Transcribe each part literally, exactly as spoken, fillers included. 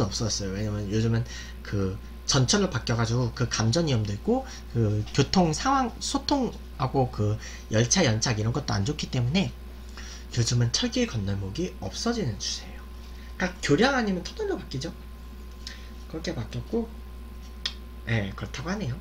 요즘은 없어졌어요. 왜냐면 요즘은 그 전철로 바뀌어가지고 그 감전 위험도 있고 그 교통 상황 소통하고 그 열차 연착 이런 것도 안 좋기 때문에 요즘은 철길 건널목이 없어지는 추세예요. 그러니까 교량 아니면 터널로 바뀌죠. 그렇게 바뀌었고, 예, 네, 그렇다고 하네요.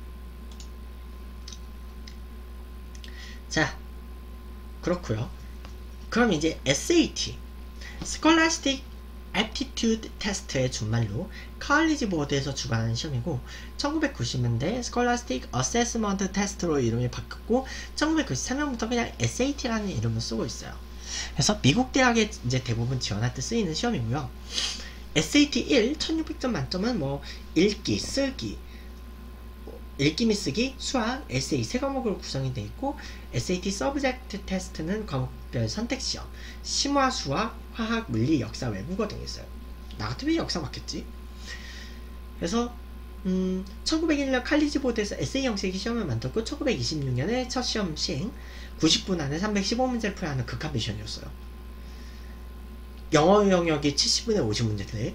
자, 그렇고요. 그럼 이제 에스에이티, Scholastic Aptitude Test의 준말로 칼리지 보드에서 주관하는 시험이고, 천구백구십 년대 Scholastic Assessment Test로 이름이 바뀌었고, 천구백구십삼 년부터 그냥 에스에이티라는 이름을 쓰고 있어요. 그래서 미국 대학에 이제 대부분 지원할 때 쓰이는 시험이고요. 에스에이티 일, 천육백 점 만점은 뭐 읽기, 쓰기, 읽기 및 쓰기, 수학, 에세이 세 과목으로 구성이 되어 있고, 에스에이티 서브젝트 테스트는 과목별 선택시험, 심화, 수학, 화학, 물리, 역사, 외국어 등이 있어요. 나 같으면 역사 맞겠지? 그래서 음, 천구백일 년 칼리지 보드에서 에세이 형식의 시험을 만들었고, 천구백이십육 년에 첫 시험 시행, 구십 분 안에 삼백십오 문제를 풀어야 하는 극한 미션이었어요. 영어 영역이 칠십 분에 오십 문제인데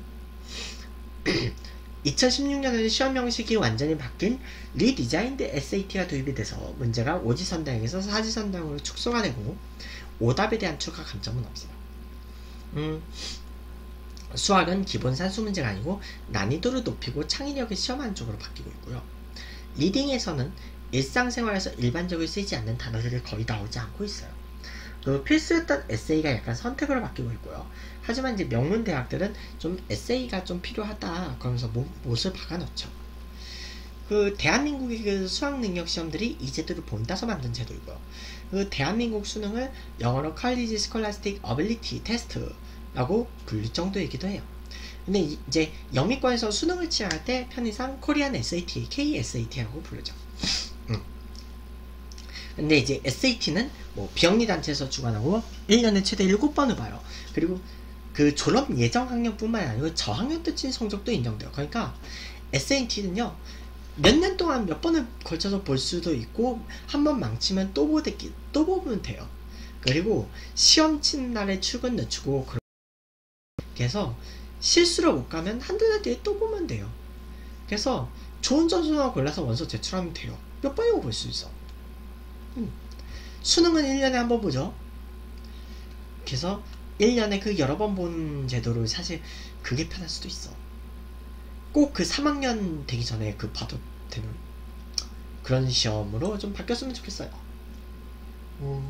이천십육 년에는 시험 형식이 완전히 바뀐 리디자인드 에스에이티가 도입이 돼서 문제가 오지선다형에서 사지선다형으로 축소가 되고 오답에 대한 추가 감점은 없어요. 음, 수학은 기본 산수 문제가 아니고 난이도를 높이고 창의력을 시험하는 쪽으로 바뀌고 있고요. 리딩에서는 일상생활에서 일반적으로 쓰이지 않는 단어들이 거의 나오지 않고 있어요. 그 필수였던 에세이가 약간 선택으로 바뀌고 있고요. 하지만 이제 명문 대학들은 좀 에세이가 좀 필요하다 그러면서 못, 못을 박아놓죠. 그 대한민국의 그 수학 능력 시험들이 이 제도를 본따서 만든 제도이고요. 그 대한민국 수능을 영어로 칼리지 스콜라스틱 어빌리티 테스트라고 불릴 정도이기도 해요. 근데 이제 영미권에서 수능을 치할 때 편의상 코리안 에스에이티, 케이에스에이티라고 부르죠. 음. 근데 이제 에스에이티는 뭐 비영리 단체에서 주관하고 일 년에 최대 일곱 번을 봐요. 그리고 그 졸업 예정 학년뿐만 아니고 저학년 때 친 성적도 인정돼요. 그러니까 에스에이티는요 몇 년 동안 몇 번을 걸쳐서 볼 수도 있고 한 번 망치면 또 보기 또 보면 돼요. 그리고 시험 치는 날에 출근 늦추고 그래서 실수로 못 가면 한두 달 뒤에 또 보면 돼요. 그래서 좋은 점수만 골라서 원서 제출하면 돼요. 몇 번이고 볼 수 있어. 음. 수능은 일 년에 한 번 보죠. 그래서 일 년에 그 여러 번 본 제도를 사실 그게 편할 수도 있어. 꼭 그 삼 학년 되기 전에 그 봐도 되는 그런 시험으로 좀 바뀌었으면 좋겠어요. 음.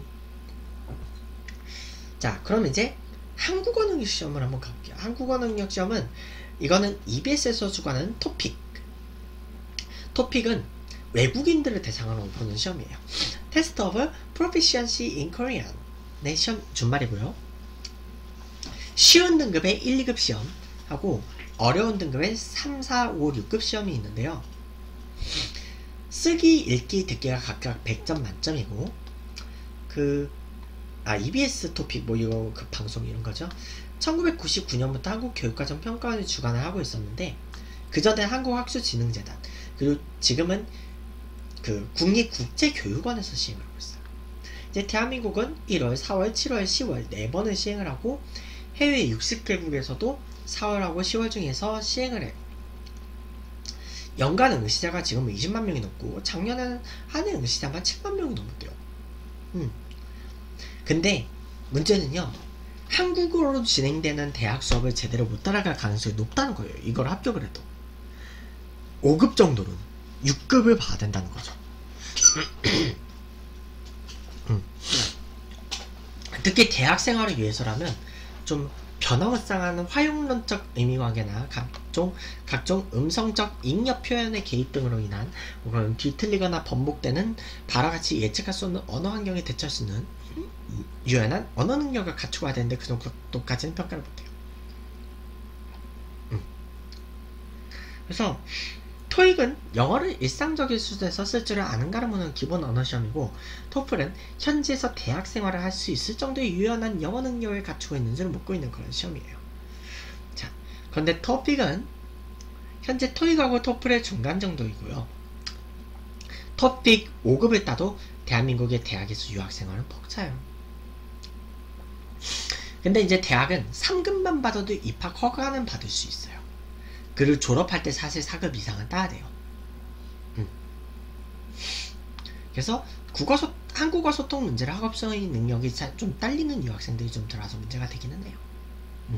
자, 그럼 이제 한국어 능력 시험을 한번 가볼게요. 한국어 능력 시험은 이거는 이비에스에서 주관하는 토픽. 토픽은 외국인들을 대상으로 보는 시험이에요. Test of Proficiency in Korean 네, 시험 준말이고요. 쉬운 등급의 일, 이 급 시험 하고 어려운 등급의 삼, 사, 오, 육 급 시험이 있는데요. 쓰기, 읽기, 듣기가 각각 백 점 만점이고 그 아 이비에스 토픽 뭐 이거 그 방송 이런 거죠. 천구백구십구 년부터 한국교육과정 평가원이 주관을 하고 있었는데 그 전에 한국학술진흥재단 그리고 지금은 그 국립국제교육원에서 시행을 하고 있어요. 이제 대한민국은 일월, 사월, 칠월, 시월 네 번을 시행을 하고 해외 육십 개국에서도 사월하고 시월 중에서 시행을 해요. 연간 응시자가 지금 이십만 명이 넘고 작년에는 한 해 응시자만 칠만 명이 넘었대요. 음. 근데 문제는요. 한국어로 진행되는 대학 수업을 제대로 못 따라갈 가능성이 높다는 거예요. 이걸 합격을 해도. 오 급 정도로는. 육 급을 봐야 된다는 거죠. 음. 특히 대학 생활을 위해서라면 좀 변화무쌍한 화용론적 의미관계나 각종, 각종 음성적 잉여 표현의 개입 등으로 인한 혹은 뒤틀리거나 번복되는 바와 같이 예측할 수 없는 언어 환경에 대처할 수 있는 유연한 언어 능력을 갖추고 해야 되는데 그 정도까지는 평가를 못해요. 음. 그래서 토익은 영어를 일상적인 수준에서 쓸 줄을 아는가를 묻는 기본 언어 시험이고 토플은 현지에서 대학 생활을 할 수 있을 정도의 유연한 영어 능력을 갖추고 있는지를 묻고 있는 그런 시험이에요. 자, 그런데 토픽은 현재 토익하고 토플의 중간 정도이고요. 토픽 오 급을 따도 대한민국의 대학에서 유학생활은 벅차요. 근데 이제 대학은 삼 급만 받아도 입학 허가는 받을 수 있어요. 그리고 졸업할 때 사실 사 급 이상은 따야 돼요. 음. 그래서 국어소, 한국어 소통 문제를 학업성의 능력이 좀 딸리는 유학생들이 좀 들어와서 문제가 되기는 해요. 음.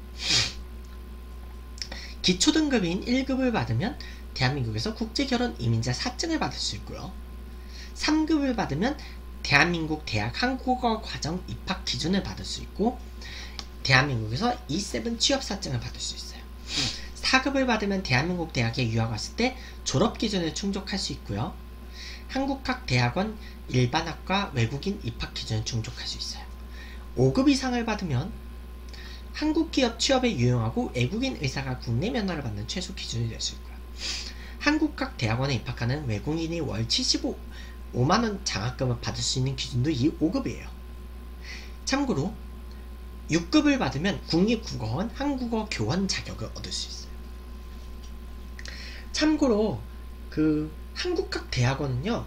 기초등급인 일 급을 받으면 대한민국에서 국제결혼 이민자 사 증을 받을 수 있고요. 삼 급을 받으면 대한민국 대학 한국어 과정 입학 기준을 받을 수 있고, 대한민국에서 이 세븐 취업사증을 받을 수 있어요. 사 급을 받으면 대한민국 대학에 유학 왔을 때 졸업 기준을 충족할 수 있고요. 한국학 대학원 일반학과 외국인 입학 기준을 충족할 수 있어요. 오 급 이상을 받으면 한국 기업 취업에 유용하고 외국인 의사가 국내 면허를 받는 최소 기준이 될 수 있고요. 한국학 대학원에 입학하는 외국인이 월 칠십오만 원 장학금을 받을 수 있는 기준도 이 오 급이에요. 참고로 육 급을 받으면 국립국어원 한국어 교원 자격을 얻을 수 있어요. 참고로 그 한국학 대학원은요,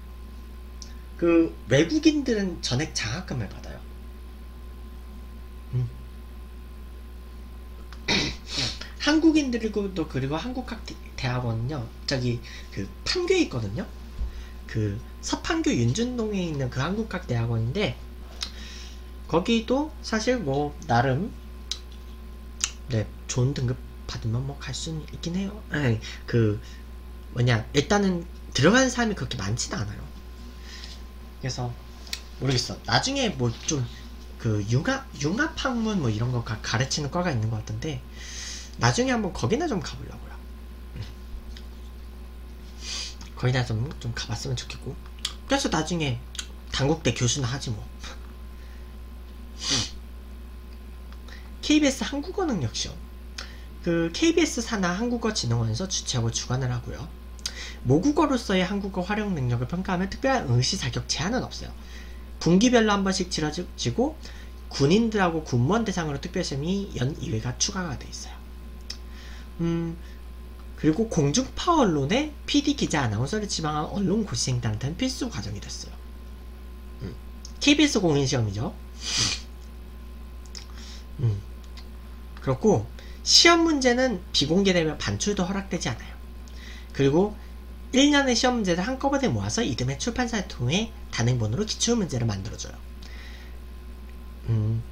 그 외국인들은 전액 장학금을 받아요. 음. 한국인들도, 그리고 한국학 대학원은요, 저기 그 판교에 있거든요. 그 서판교 윤준동에 있는 그 한국학 대학원인데, 거기도 사실 뭐 나름 네 좋은 등급 받으면 뭐 갈 수는 있긴 해요. 아니, 그 뭐냐, 일단은 들어가는 사람이 그렇게 많지는 않아요. 그래서 모르겠어. 나중에 뭐 좀 그 융합 융합학문 뭐 이런 거 가, 가르치는 과가 있는 것 같은데, 나중에 한번 거기나 좀 가보려고요. 음. 거기나 좀, 좀 가봤으면 좋겠고, 그래서 나중에 단국대 교수나 하지 뭐. 케이비에스 한국어 능력 시험. 그 케이비에스 산하 한국어진흥원에서 주최하고 주관을 하고요. 모국어로서의 한국어 활용 능력을 평가하면 특별한 응시 자격 제한은 없어요. 분기별로 한 번씩 치러지고, 군인들하고 군무원 대상으로 특별시험이 연 이 회가 추가가 돼 있어요. 음, 그리고 공중파 언론의 피디, 기자, 아나운서를 지망한 언론 고시생들한테는 필수 과정이 됐어요. 음, 케이비에스 공인시험이죠. 음, 그렇고 시험 문제는 비공개되면 반출도 허락되지 않아요. 그리고 일 년의 시험 문제를 한꺼번에 모아서 이듬해 출판사를 통해 단행본으로 기출문제를 만들어줘요. 음,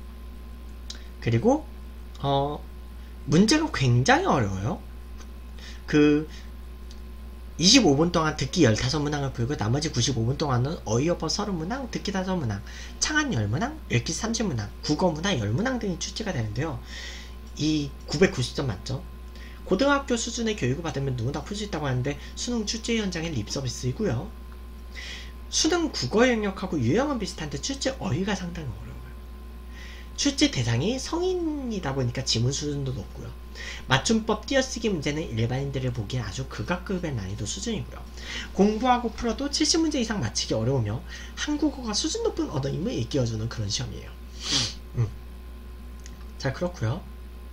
그리고 어, 문제가 굉장히 어려워요. 그 이십오 분 동안 듣기 십오 문항을 풀고 나머지 구십오 분 동안은 어휘어법 삼십 문항, 듣기 다섯 문항, 창한 십 문항, 읽기 삼십 문항, 국어문화 십 문항 등이 출제가 되는데요. 이 구백구십 점 만점. 고등학교 수준의 교육을 받으면 누구나 풀 수 있다고 하는데, 수능 출제 현장의 립서비스이고요. 수능 국어 영역하고 유형은 비슷한데 출제 어휘가 상당히 어려워요. 출제 대상이 성인이다 보니까 지문 수준도 높고요. 맞춤법 띄어쓰기 문제는 일반인들을 보기엔 아주 극악급의 난이도 수준이고요. 공부하고 풀어도 칠십 문제 이상 맞히기 어려우며 한국어가 수준 높은 언어임을 일깨워주는 그런 시험이에요. 음. 자, 그렇고요.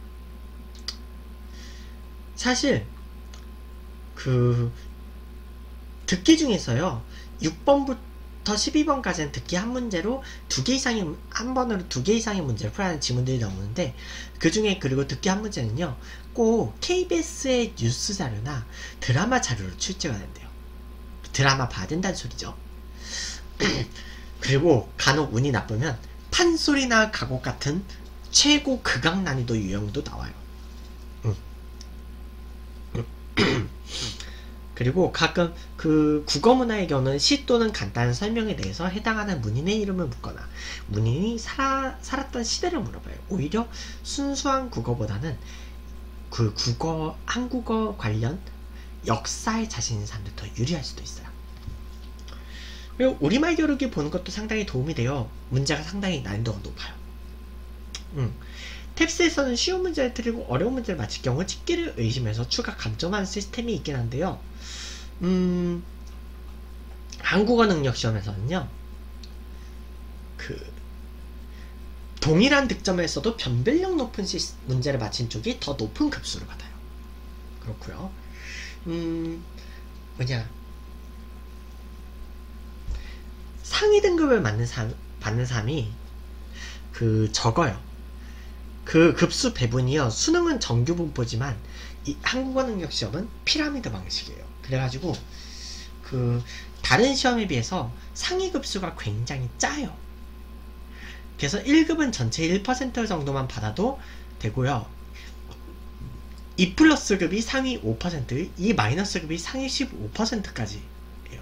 사실 그 듣기 중에서요, 육 번부터 십이 번까지는 듣기 한 문제로 두 개 이상의, 한 번으로 두 개 이상의 문제를 풀어야 하는 지문들이 나오는데, 그 중에 그리고 듣기 한 문제는요, 꼭 케이비에스의 뉴스 자료나 드라마 자료로 출제가 된대요. 드라마 봐야 된다는 소리죠. 그리고 간혹 운이 나쁘면 판소리나 가곡 같은 최고 극악 난이도 유형도 나와요. 음. 그리고 가끔 그 국어문화의 경우는 시 또는 간단한 설명에 대해서 해당하는 문인의 이름을 묻거나 문인이 살아, 살았던 시대를 물어봐요. 오히려 순수한 국어보다는 그 국어, 한국어 관련 역사에 자신 있는 사람들 더 유리할 수도 있어요. 그리고 우리말 겨루기 보는 것도 상당히 도움이 돼요. 문제가 상당히 난이도가 높아요. 음. 탭스에서는 쉬운 문제를 드리고 어려운 문제를 맞힐 경우 집기를 의심해서 추가 감점하는 시스템이 있긴 한데요. 음, 한국어 능력 시험에서는요, 그 동일한 득점에서도 변별력 높은 시스, 문제를 맞힌 쪽이 더 높은 급수를 받아요. 그렇고요. 음, 뭐냐, 상위 등급을 받는, 사, 받는 사람이 그 적어요. 그 급수 배분이요. 수능은 정규 분포지만 이 한국어 능력 시험은 피라미드 방식이에요. 그래가지고 그 다른 시험에 비해서 상위 급수가 굉장히 짜요. 그래서 일 급은 전체 일 퍼센트 정도만 받아도 되고요. 이 플러스 급이 상위 오 퍼센트, 이 마이너스 급이 상위 십오 퍼센트까지 예요.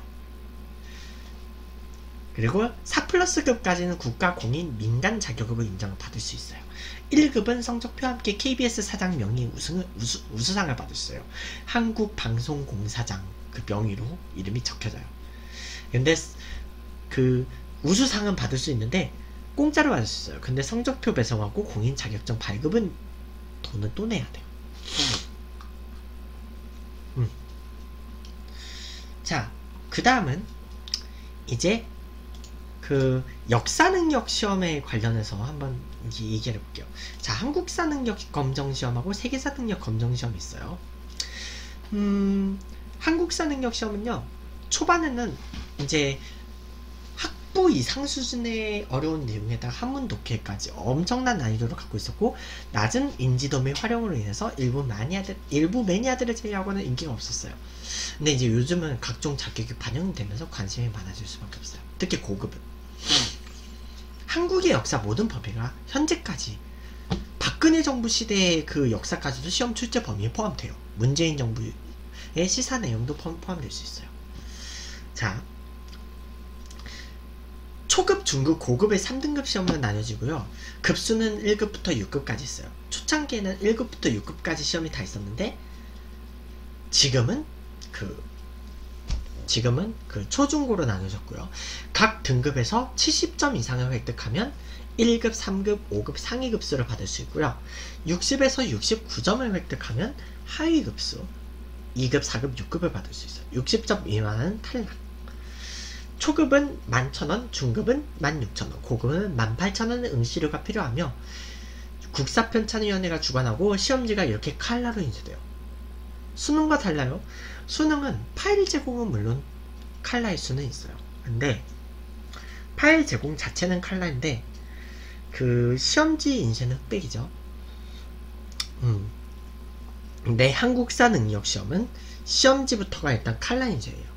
그리고 사 플러스 급까지는 국가, 공인, 민간 자격으로 인정을 받을 수 있어요. 일 급은 성적표와 함께 케이비에스 사장 명의 우승, 우수, 우수상을 받을 수 있어요. 한국방송공사장 그 명의로 이름이 적혀져요. 근데 그 우수상은 받을 수 있는데 공짜로 받을 수 있어요. 근데 성적표 배송하고 공인 자격증 발급은 돈은 또 내야 돼요. 음. 자, 그 다음은 이제 그 역사 능력 시험에 관련해서 한번 얘기를 해볼게요. 자, 한국사 능력 검정 시험하고 세계사 능력 검정 시험이 있어요. 음, 한국사 능력 시험은요, 초반에는 이제 학부 이상 수준의 어려운 내용에다가 한문 독해까지 엄청난 난이도를 갖고 있었고, 낮은 인지도 및 활용으로 인해서 일부 매니아들, 일부 매니아들을 제외하고는 인기가 없었어요. 근데 이제 요즘은 각종 자격이 반영이 되면서 관심이 많아질 수밖에 없어요. 특히 고급은. 한국의 역사 모든 범위가 현재까지 박근혜 정부 시대의 그 역사까지도 시험 출제 범위에 포함돼요. 문재인 정부의 시사 내용도 포함될 수 있어요. 자, 초급, 중급, 고급의 삼 등급 시험으로 나뉘어지고요. 급수는 일 급부터 육 급까지 있어요. 초창기에는 일 급부터 육 급까지 시험이 다 있었는데 지금은 그 지금은 그 초중고로 나눠졌고요. 각 등급에서 칠십 점 이상을 획득하면 일 급, 삼 급, 오 급 상위 급수를 받을 수 있고요. 육십에서 육십구 점을 획득하면 하위 급수 이 급, 사 급, 육 급을 받을 수 있어요. 육십 점 미만은 탈락. 초급은 만 천 원, 중급은 만 육천 원, 고급은 만 팔천 원의 응시료가 필요하며 국사편찬위원회가 주관하고 시험지가 이렇게 칼라로 인쇄돼요. 수능과 달라요. 수능은 파일 제공은 물론 칼라일 수는 있어요. 근데 파일 제공 자체는 칼라인데 그 시험지 인쇄는 흑백이죠. 음. 근데 한국사 능력 시험은 시험지부터가 일단 칼라 인쇄예요.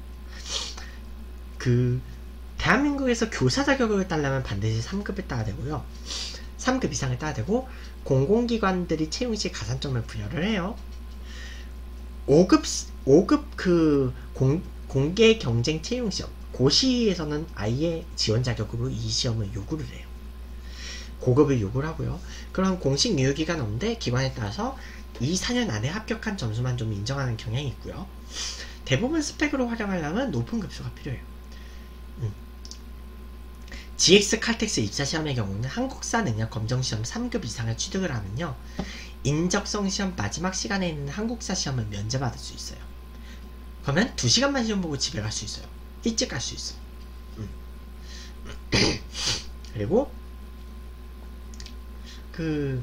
그 대한민국에서 교사 자격을 따려면 반드시 삼 급을 따야 되고요. 삼 급 이상을 따야 되고 공공기관들이 채용시 가산점을 부여를 해요. 오 급, 오 급 그 공, 공개 경쟁 채용 시험, 고시에서는 아예 지원 자격으로 이 시험을 요구를 해요. 고급을 요구를 하고요. 그럼 공식 유효기간 없는데 기관에 따라서 이, 사 년 안에 합격한 점수만 좀 인정하는 경향이 있고요. 대부분 스펙으로 활용하려면 높은 급수가 필요해요. 음. 지엑스 칼텍스 입사시험의 경우는 한국사 능력 검정시험 삼 급 이상을 취득을 하면요, 인적성 시험 마지막 시간에 있는 한국사 시험을 면제받을 수 있어요. 그러면 두 시간만 시험 보고 집에 갈 수 있어요. 일찍 갈 수 있어. 음. 그리고 그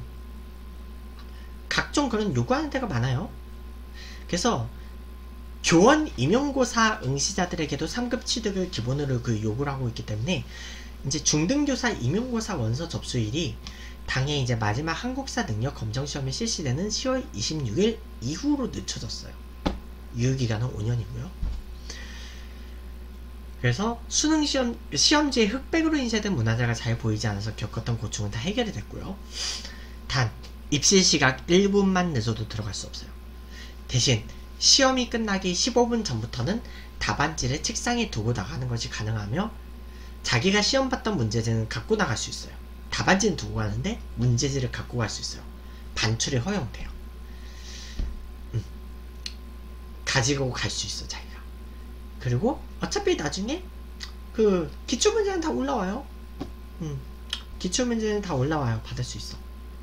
각종 그런 요구하는 데가 많아요. 그래서 교원 임용고사 응시자들에게도 삼 급 취득을 기본으로 그 요구를 하고 있기 때문에 이제 중등교사 임용고사 원서 접수일이 당해 이제 마지막 한국사 능력 검정시험이 실시되는 시월 이십육일 이후로 늦춰졌어요. 유효기간은 오 년이고요. 그래서 수능시험, 시험지에 흑백으로 인쇄된 문화재가 잘 보이지 않아서 겪었던 고충은 다 해결이 됐고요. 단, 입실 시각 일 분만 늦어도 들어갈 수 없어요. 대신 시험이 끝나기 십오 분 전부터는 답안지를 책상에 두고 나가는 것이 가능하며 자기가 시험 봤던 문제지는 갖고 나갈 수 있어요. 답안지는 두고 가는데 문제지를 갖고 갈 수 있어요. 반출이 허용돼요. 음. 가지고 갈 수 있어, 자기가. 그리고 어차피 나중에 그 기출문제는 다 올라와요. 음. 기출문제는 다 올라와요. 받을 수 있어.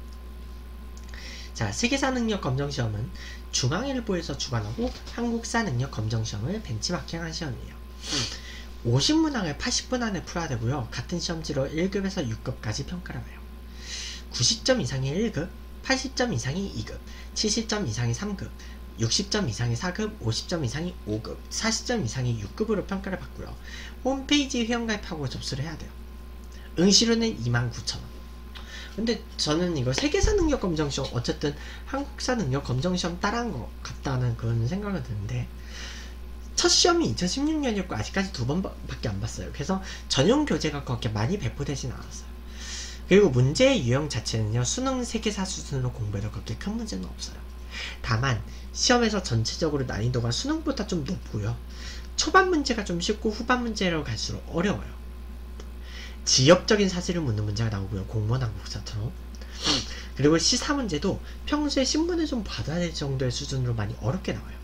자, 세계사 능력 검정시험은 중앙일보에서 주관하고 한국사 능력 검정시험을 벤치마킹한 시험이에요. 오십 문항을 팔십 분 안에 풀어야 되고요. 같은 시험지로 일 급에서 육 급까지 평가를 해요. 구십 점 이상이 일 급, 팔십 점 이상이 이 급, 칠십 점 이상이 삼 급, 육십 점 이상이 사 급, 오십 점 이상이 오 급, 사십 점 이상이 육 급으로 평가를 받고요. 홈페이지 회원가입하고 접수를 해야 돼요. 응시료는 이만 구천 원. 근데 저는 이거 세계사 능력 검정 시험 어쨌든 한국사 능력 검정 시험 따라한 것 같다는 그런 생각은 드는데, 첫 시험이 이천십육 년이었고 아직까지 두 번밖에 안 봤어요. 그래서 전용 교재가 그렇게 많이 배포되진 않았어요. 그리고 문제의 유형 자체는요, 수능 세계사 수준으로 공부해도 그렇게 큰 문제는 없어요. 다만 시험에서 전체적으로 난이도가 수능보다 좀 높고요, 초반 문제가 좀 쉽고 후반 문제로 갈수록 어려워요. 지역적인 사실을 묻는 문제가 나오고요, 공무원 한국사처럼. 그리고 시사 문제도 평소에 신문을 좀 받아야 될 정도의 수준으로 많이 어렵게 나와요.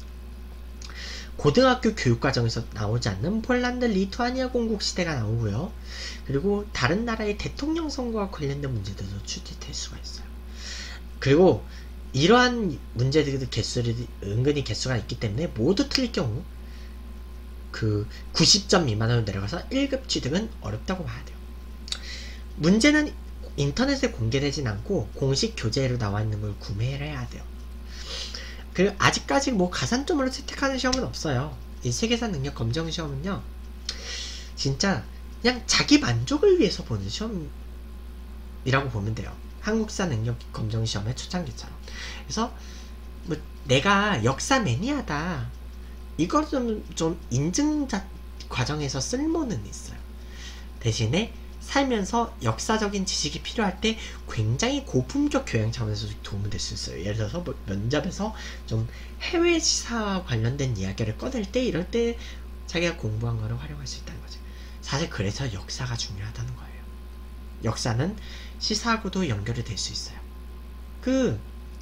고등학교 교육과정에서 나오지 않는 폴란드, 리투아니아 공국 시대가 나오고요. 그리고 다른 나라의 대통령 선거와 관련된 문제들도 출제될 수가 있어요. 그리고 이러한 문제들의 개수들이 은근히 개수가 있기 때문에 모두 틀릴 경우 그 구십 점 미만으로 내려가서 일 급 취득은 어렵다고 봐야 돼요. 문제는 인터넷에 공개되진 않고 공식 교재로 나와 있는 걸 구매를 해야 돼요. 그리고 아직까지 뭐 가산점으로 채택하는 시험은 없어요. 이 세계사 능력 검정 시험은요, 진짜 그냥 자기 만족을 위해서 보는 시험이라고 보면 돼요. 한국사 능력 검정 시험의 초창기처럼. 그래서 뭐 내가 역사 매니아다, 이걸 좀, 좀 인증 과정에서 쓸모는 있어요. 대신에 살면서 역사적인 지식이 필요할 때 굉장히 고품격 교양 차원에서 도움이 될 수 있어요. 예를 들어서 뭐 면접에서 좀 해외 시사와 관련된 이야기를 꺼낼 때, 이럴 때 자기가 공부한 거를 활용할 수 있다는 거죠. 사실 그래서 역사가 중요하다는 거예요. 역사는 시사하고도 연결이 될 수 있어요. 그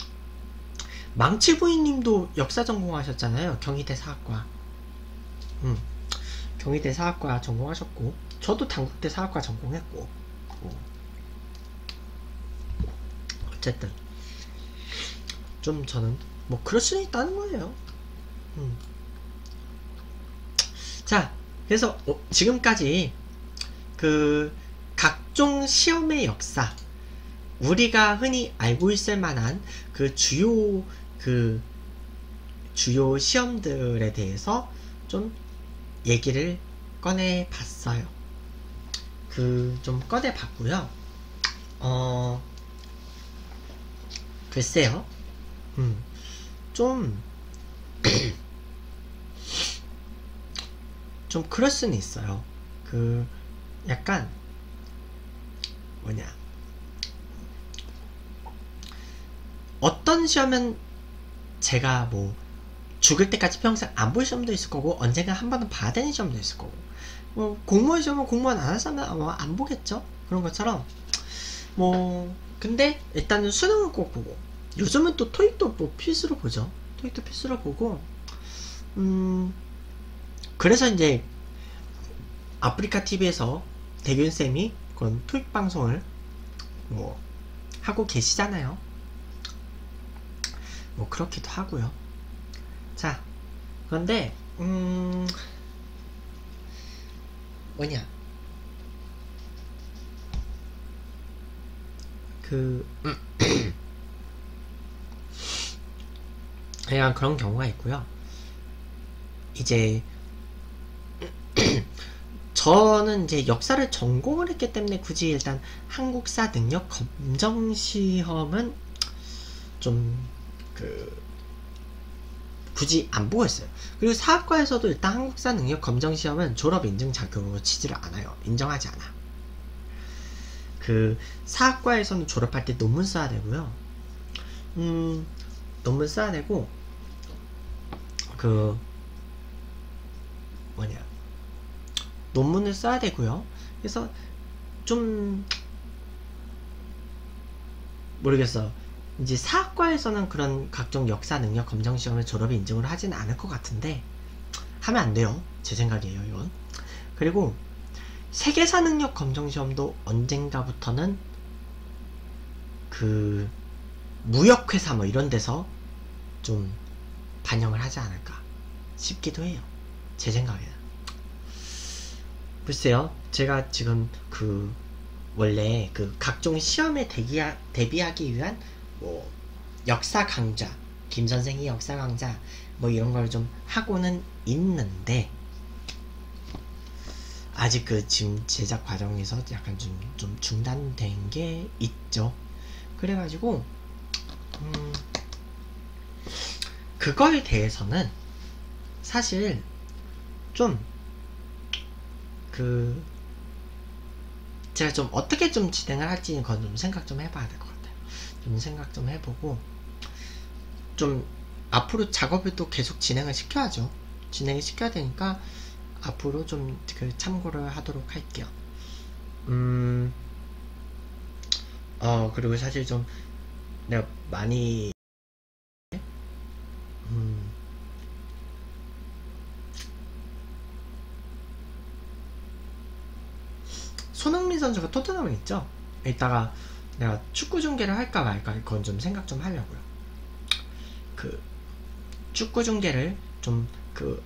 망치부인님도 역사 전공하셨잖아요. 경희대 사학과. 음, 경희대 사학과 전공하셨고, 저도 단국대 사학과 전공했고, 어. 어쨌든 좀 저는 뭐 그럴 수는 있다는 거예요. 음. 자, 그래서 어, 지금까지 그 각종 시험의 역사, 우리가 흔히 알고 있을 만한 그 주요 그 주요 시험들에 대해서 좀 얘기를 꺼내 봤어요. 그 좀 꺼내 봤고요. 어 글쎄요. 음. 좀 좀 그럴 수는 있어요. 그 약간 뭐냐, 어떤 시험은 제가 뭐 죽을 때까지 평생 안 볼 시험도 있을 거고, 언젠가 한 번은 봐야 되는 시험도 있을 거고, 뭐 공무원 시험은 공무원 안 하면 아마 안 보겠죠. 그런 것처럼 뭐 근데 일단은 수능은 꼭 보고, 요즘은 또 토익도 뭐 필수로 보죠. 토익도 필수로 보고, 음 그래서 이제 아프리카 티비에서 대균쌤이 그런 토익 방송을 뭐 하고 계시잖아요. 뭐 그렇기도 하고요. 자, 그런데 음 뭐냐, 그 음, 그냥 그런 경우가 있고요. 이제 저는 이제 역사를 전공을 했기 때문에 굳이 일단 한국사 능력 검정 시험은 좀 그 굳이 안 보고 했어요. 그리고 사학과에서도 일단 한국사 능력 검정 시험은 졸업 인증 자격으로 치지를 않아요. 인정하지 않아. 그 사학과에서는 졸업할 때 논문 써야 되고요. 음 논문 써야 되고, 그 뭐냐, 논문을 써야 되고요. 그래서 좀 모르겠어. 이제 사학과에서는 그런 각종 역사 능력 검정 시험을 졸업 인증을 하진 않을 것 같은데, 하면 안 돼요. 제 생각이에요, 이건. 그리고 세계사 능력 검정 시험도 언젠가부터는 그 무역회사 뭐 이런 데서 좀 반영을 하지 않을까 싶기도 해요. 제 생각에는. 글쎄요, 제가 지금 그 원래 그 각종 시험에 대기하, 대비하기 위한 뭐 역사 강좌, 김 선생이 역사 강좌 뭐 이런 걸 좀 하고는 있는데, 아직 그 지금 제작 과정에서 약간 좀, 좀 중단된 게 있죠. 그래가지고 음, 그거에 대해서는 사실 좀 그 제가 좀 어떻게 좀 진행을 할지 그건 좀 생각 좀 해봐야 될 것 같아요. 좀 생각 좀 해보고 좀 앞으로 작업을 또 계속 진행을 시켜야죠. 진행을 시켜야 되니까 앞으로 좀 그 참고를 하도록 할게요. 음, 어, 그리고 사실 좀 내가 많이, 음, 손흥민 선수가 토트넘에 있죠? 이따가 내가 축구 중계를 할까 말까 그건 좀 생각 좀 하려고요. 그, 축구 중계를 좀 그,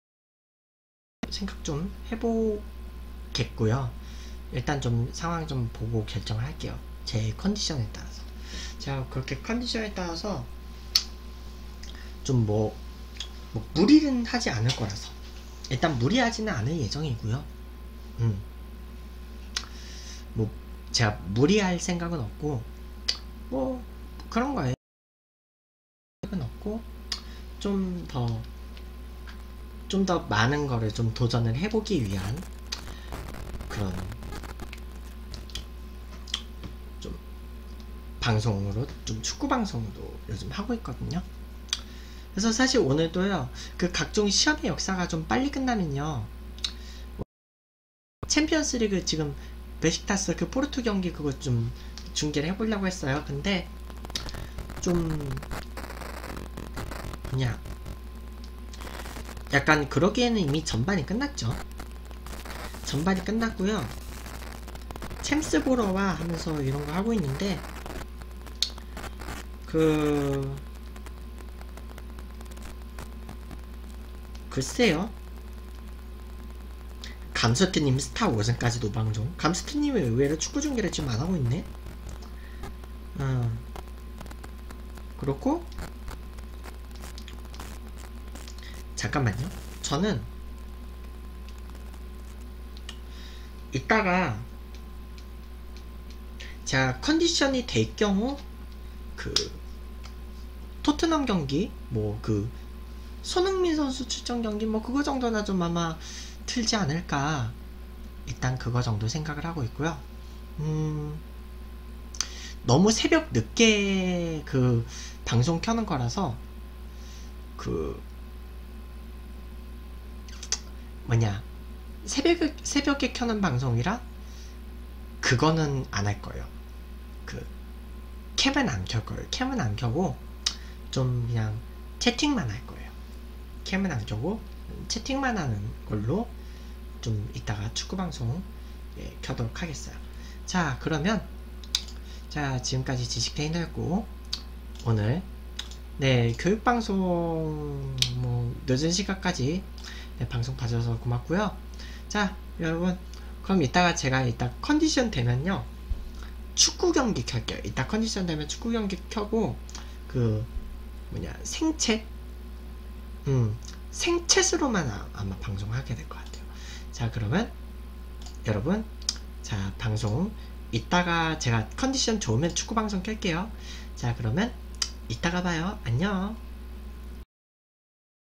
생각 좀 해보겠고요. 일단 좀 상황 좀 보고 결정을 할게요. 제 컨디션에 따라서. 제가 그렇게 컨디션에 따라서 좀 뭐, 뭐 무리는 하지 않을 거라서 일단 무리하지는 않을 예정이고요. 음. 뭐 제가 무리할 생각은 없고 뭐 그런 거예요. 생각은 없고 좀 더 좀 더 많은 거를 좀 도전을 해보기 위한 그런 좀 방송으로 좀 축구 방송도 요즘 하고 있거든요. 그래서 사실 오늘도요 그 각종 시험의 역사가 좀 빨리 끝나면요 챔피언스리그 지금 베식타스 그 포르투 경기 그거 좀 중계를 해보려고 했어요. 근데 좀 그냥 약간 그러기에는 이미 전반이 끝났죠. 전반이 끝났고요. 챔스 보러 와 하면서 이런 거 하고 있는데 그 글쎄요. 감스트님 스타워즈까지 노방종. 감스트님이 의외로 축구 중계를 지금 안 하고 있네. 어. 그렇고 잠깐만요. 저는 이따가 제가 컨디션이 될 경우 그 토트넘 경기 뭐 그 손흥민 선수 출전 경기 뭐 그거 정도나 좀 아마 틀지 않을까 일단 그거 정도 생각을 하고 있고요. 음 너무 새벽 늦게 그 방송 켜는 거라서 그 뭐냐 새벽에 새벽에 켜는 방송이라 그거는 안 할 거예요. 그 캠은 안 켤 거예요. 캠은 안 켜고 좀 그냥 채팅만 할 거예요. 캠은 안 켜고 채팅만 하는 걸로 좀 이따가 축구 방송 예, 켜도록 하겠어요. 자 그러면 자 지금까지 지식테이너였고 오늘 네 교육방송 뭐 늦은 시간까지 네, 방송 봐줘서 고맙고요. 자 여러분 그럼 이따가 제가 이따 컨디션 되면요 축구 경기 켤게요. 이따 컨디션 되면 축구 경기 켜고 그 뭐냐 생채 음 생챗으로만 아, 아마 방송하게 될 것 같아요. 자 그러면 여러분 자 방송 이따가 제가 컨디션 좋으면 축구 방송 켤게요. 자 그러면 이따가 봐요. 안녕.